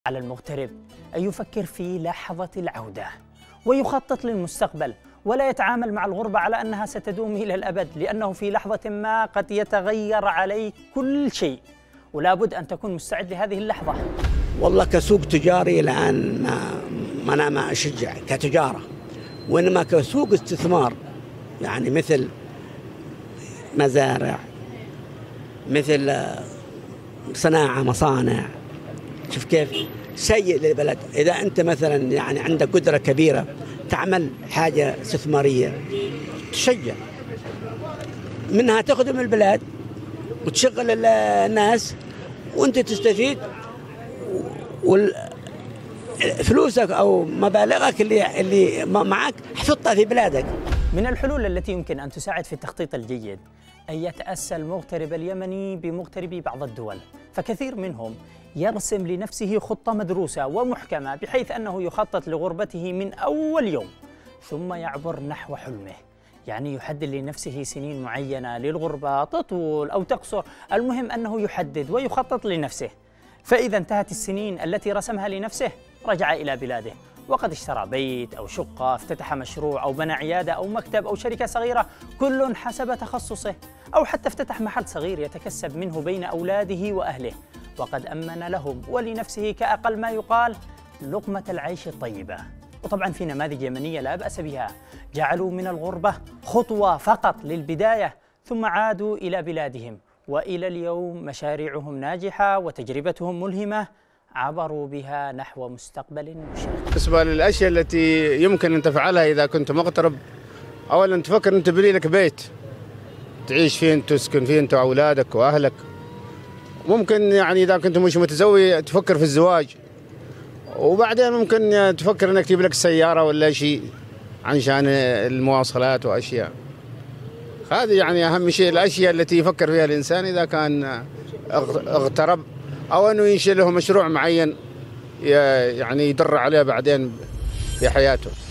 على المغترب أن يفكر في لحظة العودة ويخطط للمستقبل، ولا يتعامل مع الغربة على أنها ستدوم إلى الأبد، لأنه في لحظة ما قد يتغير عليك كل شيء، ولا بد أن تكون مستعد لهذه اللحظة. والله كسوق تجاري الآن أنا ما أشجع كتجارة، وإنما كسوق استثمار، يعني مثل مزارع، مثل صناعة، مصانع. شوف كيف شيء للبلد. إذا أنت مثلا يعني عندك قدرة كبيرة تعمل حاجة استثمارية تشجع منها، تخدم البلاد وتشغل الناس وأنت تستفيد، فلوسك أو مبالغك اللي معك حفظتها في بلادك. من الحلول التي يمكن أن تساعد في التخطيط الجيد أن يتأسى المغترب اليمني بمغتربي بعض الدول، فكثير منهم يرسم لنفسه خطة مدروسة ومحكمة بحيث أنه يخطط لغربته من أول يوم ثم يعبر نحو حلمه. يعني يحدد لنفسه سنين معينة للغربة، تطول أو تقصر، المهم أنه يحدد ويخطط لنفسه. فإذا انتهت السنين التي رسمها لنفسه رجع إلى بلاده، وقد اشترى بيت أو شقة، افتتح مشروع أو بنى عيادة أو مكتب أو شركة صغيرة، كل حسب تخصصه، أو حتى افتتح محل صغير يتكسب منه بين أولاده وأهله، وقد أمن لهم ولنفسه كأقل ما يقال لقمة العيش الطيبة. وطبعا في نماذج يمنية لا بأس بها، جعلوا من الغربة خطوة فقط للبداية ثم عادوا إلى بلادهم، وإلى اليوم مشاريعهم ناجحة وتجربتهم ملهمة، عبروا بها نحو مستقبل مشرق. بالنسبة للأشياء التي يمكن أن تفعلها إذا كنت مغترب، أولا تفكر أن تبني لك بيت تعيش فيه، تسكن فيه أنت وأولادك وأهلك. ممكن يعني إذا كنت مش متزوج تفكر في الزواج، وبعدين ممكن تفكر أنك تجيب لك سيارة ولا شيء عشان المواصلات وأشياء. هذه يعني أهم شيء، الأشياء التي يفكر فيها الإنسان إذا كان اغترب، أو أنه ينشئ له مشروع معين يعني يدر عليه بعدين في حياته.